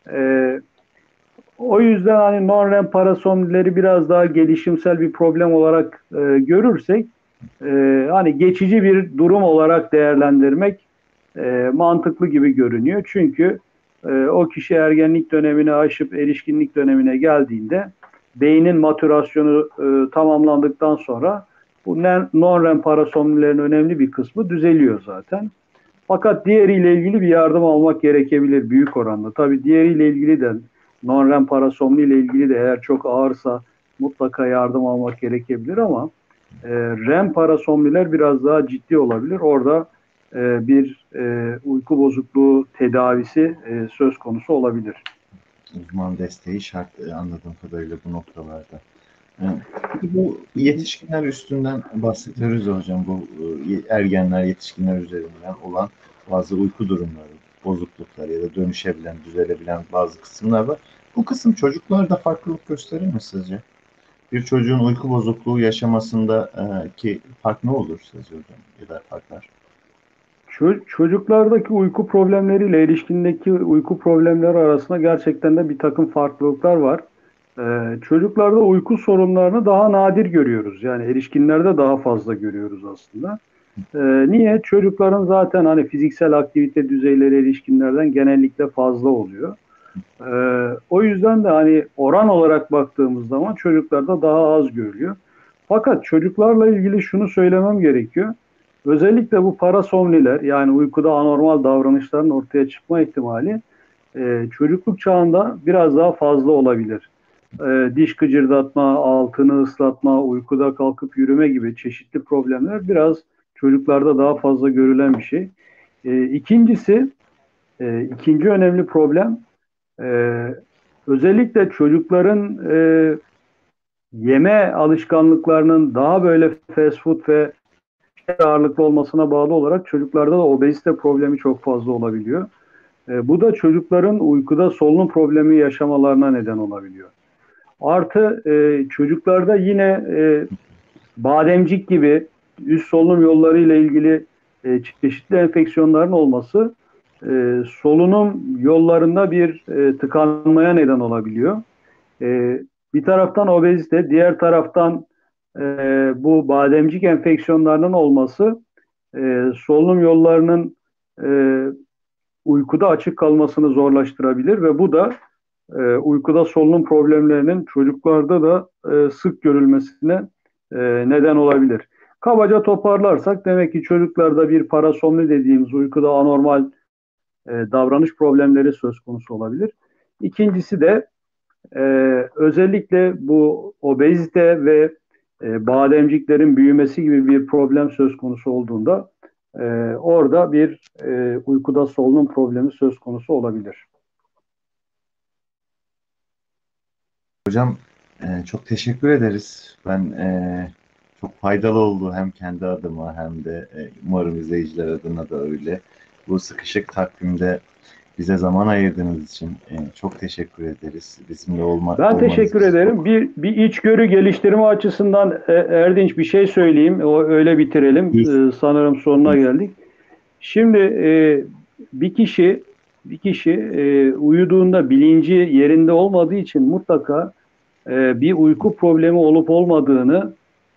O yüzden hani non-REM parasomnileri biraz daha gelişimsel bir problem olarak görürsek hani geçici bir durum olarak değerlendirmek mantıklı gibi görünüyor. Çünkü o kişi ergenlik dönemini aşıp erişkinlik dönemine geldiğinde beynin matürasyonu tamamlandıktan sonra bu non-REM parasomnilerin önemli bir kısmı düzeliyor zaten. Fakat diğeriyle ilgili bir yardım almak gerekebilir büyük oranda. Tabii diğeriyle ilgili de non-REM parasomni ile ilgili de eğer çok ağırsa mutlaka yardım almak gerekebilir ama REM parasomniler biraz daha ciddi olabilir. Orada bir uyku bozukluğu tedavisi söz konusu olabilir. Uzman desteği şart anladığım kadarıyla bu noktalarda. Bu yetişkinler üstünden bahsediyoruz hocam. Bu ergenler, yetişkinler üzerinden olan bazı uyku durumları, bozukluklar ya da dönüşebilen, düzelebilen bazı kısımlar var. Bu kısım çocuklarda farklılık gösterir mi sizce? Bir çocuğun uyku bozukluğu yaşamasında ki fark ne olur sizce hocam ya da farklar? Çocuklardaki uyku problemleriyle erişkindeki uyku problemleri arasında gerçekten de bir takım farklılıklar var. Çocuklarda uyku sorunlarını daha nadir görüyoruz. Yani erişkinlerde daha fazla görüyoruz aslında. Niye? Çocukların zaten hani fiziksel aktivite düzeyleri erişkinlerden genellikle fazla oluyor. O yüzden de hani oran olarak baktığımız zaman çocuklarda daha az görülüyor. Fakat çocuklarla ilgili şunu söylemem gerekiyor. Özellikle bu parasomniler, yani uykuda anormal davranışların ortaya çıkma ihtimali çocukluk çağında biraz daha fazla olabilir. Diş gıcırdatma, altını ıslatma, uykuda kalkıp yürüme gibi çeşitli problemler biraz çocuklarda daha fazla görülen bir şey. İkinci önemli problem, özellikle çocukların yeme alışkanlıklarının daha böyle fast food ve ağırlıklı olmasına bağlı olarak çocuklarda da obezite problemi çok fazla olabiliyor. Bu da çocukların uykuda solunum problemi yaşamalarına neden olabiliyor. Artı çocuklarda yine bademcik gibi üst solunum yolları ile ilgili çeşitli enfeksiyonların olması solunum yollarında bir tıkanmaya neden olabiliyor. Bir taraftan obezite, diğer taraftan bu bademcik enfeksiyonlarının olması solunum yollarının uykuda açık kalmasını zorlaştırabilir ve bu da uykuda solunum problemlerinin çocuklarda da sık görülmesine neden olabilir. Kabaca toparlarsak demek ki çocuklarda bir parasomni dediğimiz uykuda anormal davranış problemleri söz konusu olabilir. İkincisi de özellikle bu obezite ve bademciklerin büyümesi gibi bir problem söz konusu olduğunda orada bir uykuda solunum problemi söz konusu olabilir. Hocam çok teşekkür ederiz. Ben çok faydalı oldu hem kendi adıma hem de umarım izleyiciler adına da öyle. Bu sıkışık takvimde bize zaman ayırdığınız için çok teşekkür ederiz. Bizimle Ben teşekkür ederim. Bir içgörü geliştirme açısından Erdinç bir şey söyleyeyim. Öyle bitirelim. Sanırım sonuna geldik. Şimdi bir kişi uyuduğunda bilinci yerinde olmadığı için mutlaka bir uyku problemi olup olmadığını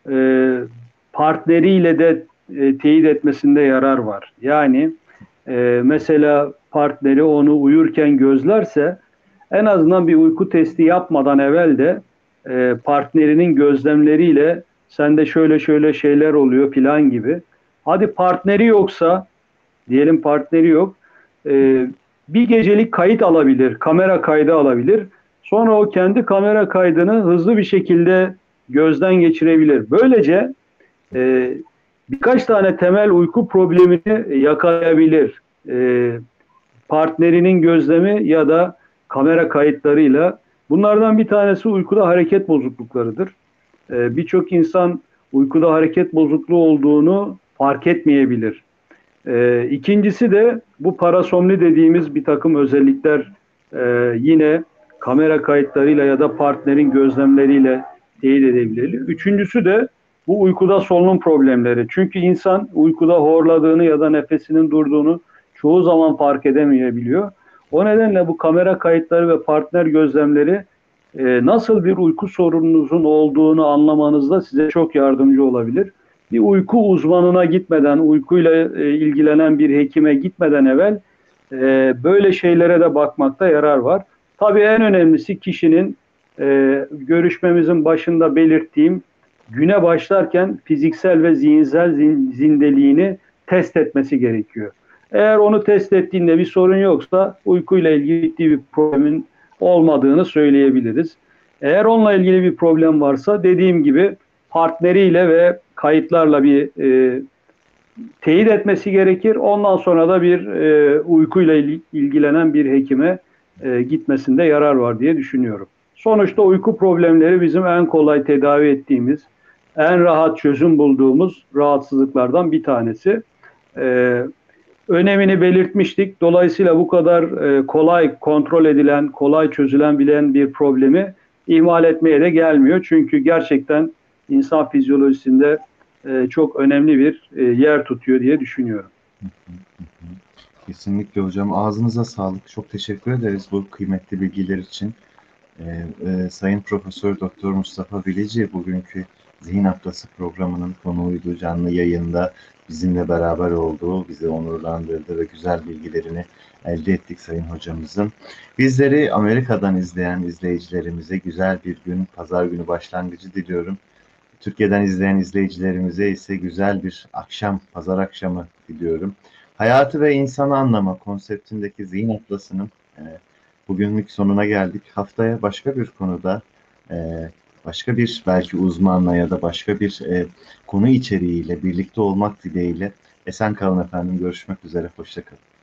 partneriyle de teyit etmesinde yarar var. Yani mesela partneri onu uyurken gözlerse en azından bir uyku testi yapmadan evvel de partnerinin gözlemleriyle sende şöyle şöyle şeyler oluyor filan gibi. Hadi partneri yoksa, diyelim partneri yok, bir gecelik kayıt alabilir, kamera kaydı alabilir. Sonra o kendi kamera kaydını hızlı bir şekilde gözden geçirebilir. Böylece birkaç tane temel uyku problemini yakalayabilir. Partnerinin gözlemi ya da kamera kayıtlarıyla. Bunlardan bir tanesi uykuda hareket bozukluklarıdır. Birçok insan uykuda hareket bozukluğu olduğunu fark etmeyebilir. İkincisi de bu parasomni dediğimiz bir takım özellikler yine kamera kayıtlarıyla ya da partnerin gözlemleriyle teyit edilebilir. Üçüncüsü de bu uykuda solunum problemleri. Çünkü insan uykuda horladığını ya da nefesinin durduğunu çoğu zaman fark edemeyebiliyor. O nedenle bu kamera kayıtları ve partner gözlemleri nasıl bir uyku sorununuzun olduğunu anlamanızda size çok yardımcı olabilir. Bir uyku uzmanına gitmeden, uykuyla ilgilenen bir hekime gitmeden evvel böyle şeylere de bakmakta yarar var. Tabii en önemlisi kişinin görüşmemizin başında belirttiğim güne başlarken fiziksel ve zihinsel zindeliğini test etmesi gerekiyor. Eğer onu test ettiğinde bir sorun yoksa uykuyla ilgili ciddi bir problemin olmadığını söyleyebiliriz. Eğer onunla ilgili bir problem varsa dediğim gibi partneriyle ve kayıtlarla bir teyit etmesi gerekir. Ondan sonra da bir uykuyla ilgilenen bir hekime gitmesinde yarar var diye düşünüyorum. Sonuçta uyku problemleri bizim en kolay tedavi ettiğimiz, en rahat çözüm bulduğumuz rahatsızlıklardan bir tanesi. Önemini belirtmiştik. Dolayısıyla bu kadar kolay kontrol edilen, kolay çözülebilen bir problemi ihmal etmeye de gelmiyor. Çünkü gerçekten insan fizyolojisinde çok önemli bir yer tutuyor diye düşünüyorum. Kesinlikle hocam. Ağzınıza sağlık. Çok teşekkür ederiz bu kıymetli bilgiler için. Sayın Profesör Doktor Mustafa Bilici bugünkü Zihin Atlası programının konuğuydu. Canlı yayında bizimle beraber oldu, bizi onurlandırdı ve güzel bilgilerini elde ettik Sayın Hocamızın. Bizleri Amerika'dan izleyen izleyicilerimize güzel bir gün, pazar günü başlangıcı diliyorum. Türkiye'den izleyen izleyicilerimize ise güzel bir akşam, pazar akşamı diliyorum. Hayatı ve insanı anlama konseptindeki Zihin Atlası'nın bugünlük sonuna geldik. Haftaya başka bir konuda, başka bir belki uzmanla ya da başka bir konu içeriğiyle birlikte olmak dileğiyle. Esen kalın efendim. Görüşmek üzere. Hoşça kalın.